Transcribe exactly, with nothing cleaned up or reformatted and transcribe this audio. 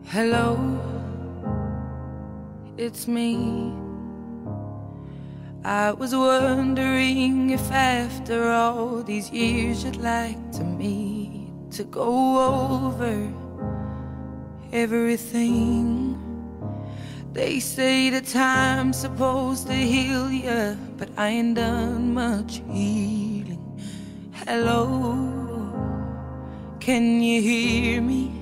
Hello, it's me. I was wondering if after all these years you'd like to meet to go over everything. They say the time's supposed to heal ya, but I ain't done much healing. Hello, can you hear me?